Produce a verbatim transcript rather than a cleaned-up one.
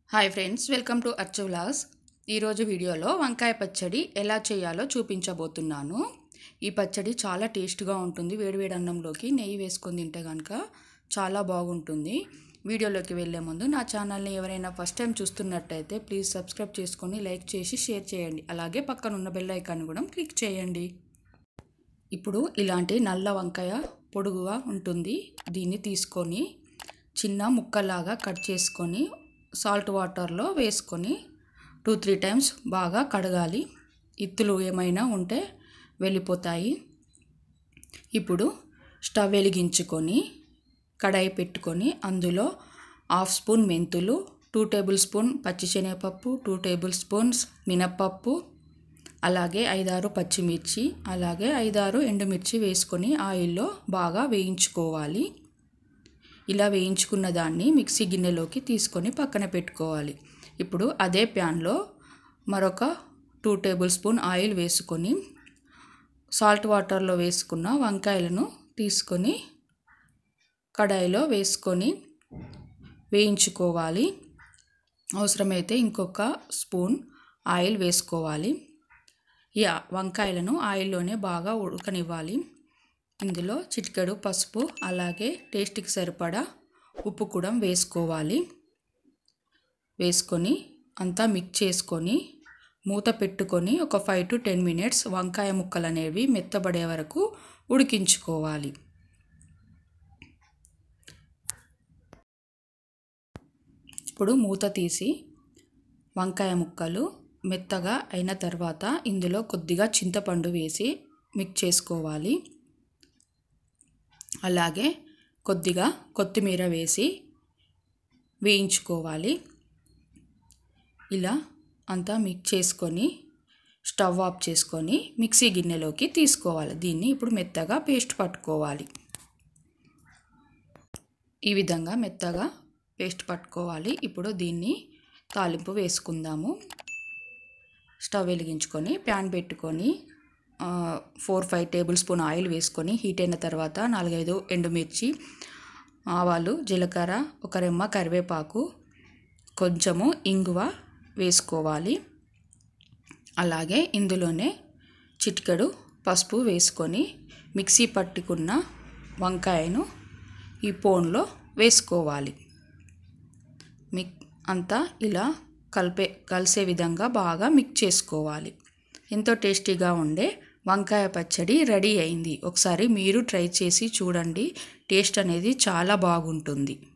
Hi friends, welcome to Achu vlogs. ఈరోజు వీడియోలో వంకాయ పచ్చడి ఎలా చేయాలో చూపించబోతున్నాను. ఈ పచ్చడి చాలా టేస్ట్గా ఉంటుంది. వేడివేడి అన్నంలోకి నెయ్యి వేసుకొని తింటే కనుక చాలా బాగుంటుంది. వీడియోలోకి వెళ్ళే ముందు నా ఛానల్ని ఎవరైనా ఫస్ట్ టైం చూస్తున్నట్టయితే ప్లీజ్ సబ్స్క్రైబ్ చేసుకొని లైక్ చేసి షేర్ చేయండి. అలాగే పక్కన ఉన్న బెల్ ఐకాన్ కూడా క్లిక్ చేయండి. ఇప్పుడు ఇలాంటి నల్ల వంకాయ పొడుగుగా ఉంటుంది. దీన్ని తీసుకొని చిన్న ముక్కలాగా కట్ చేసుకొని సాల్ట్ వాటర్లో వేసుకొని టూ త్రీ టైమ్స్ బాగా కడగాలి. ఇత్తులు ఏమైనా ఉంటే వెళ్ళిపోతాయి. ఇప్పుడు స్టవ్ వెలిగించుకొని కడాయి పెట్టుకొని అందులో హాఫ్ స్పూన్ మెంతులు, టూ టేబుల్ స్పూన్ పచ్చిశనగపప్పు, టూ టేబుల్ స్పూన్స్ మినప్పప్పు, అలాగే ఐదారు పచ్చిమిర్చి, అలాగే ఐదారు ఎండుమిర్చి వేసుకొని ఆయిల్లో బాగా వేయించుకోవాలి. ఇలా వేయించుకున్న దాన్ని మిక్సీ గిన్నెలోకి తీసుకొని పక్కన పెట్టుకోవాలి. ఇప్పుడు అదే ప్యాన్లో మరొక టూ టేబుల్ స్పూన్ ఆయిల్ వేసుకొని సాల్ట్ వాటర్లో వేసుకున్న వంకాయలను తీసుకొని కడాయిలో వేసుకొని వేయించుకోవాలి. అవసరమైతే ఇంకొక స్పూన్ ఆయిల్ వేసుకోవాలి. ఈ వంకాయలను ఆయిల్లోనే బాగా ఉడకనివ్వాలి. ఇందులో చిటికెడు పసుపు, అలాగే టేస్ట్కి సరిపడా ఉప్పు కూడా వేసుకోవాలి. వేసుకొని అంతా మిక్స్ చేసుకొని మూత పెట్టుకొని ఒక ఫైవ్ టు టెన్ మినిట్స్ వంకాయ ముక్కలు అనేవి మెత్తబడే వరకు ఉడికించుకోవాలి. ఇప్పుడు మూత తీసి వంకాయ ముక్కలు మెత్తగా అయిన తర్వాత ఇందులో కొద్దిగా చింతపండు వేసి మిక్స్ చేసుకోవాలి. అలాగే కొద్దిగా కొత్తిమీర వేసి వేయించుకోవాలి. ఇలా అంతా మిక్స్ చేసుకొని స్టవ్ ఆఫ్ చేసుకొని మిక్సీ గిన్నెలోకి తీసుకోవాలి. దీన్ని ఇప్పుడు మెత్తగా పేస్ట్ పట్టుకోవాలి. ఈ విధంగా మెత్తగా పేస్ట్ పట్టుకోవాలి. ఇప్పుడు దీన్ని తాలింపు వేసుకుందాము. స్టవ్ వెలిగించుకొని ప్యాన్ పెట్టుకొని four five tablespoon oil వేసుకొని హీట్ అయిన తర్వాత నాలుగైదు ఎండుమిర్చి, ఆవాలు, జీలకర్ర, ఒక రెమ్మ కరివేపాకు, కొంచెము ఇంగువ వేసుకోవాలి. అలాగే ఇందులోనే చిటికెడు పసుపు వేసుకొని మిక్సీ పట్టుకున్న వంకాయను ఈ పోన్లో వేసుకోవాలి. మిక్ అంతా ఇలా కలిపే కలిసే విధంగా బాగా మిక్స్ చేసుకోవాలి. ఎంతో టేస్టీగా ఉండే వంకాయ పచ్చడి రెడీ అయింది. ఒకసారి మీరు ట్రై చేసి చూడండి. టేస్ట్ అనేది చాలా బాగుంటుంది.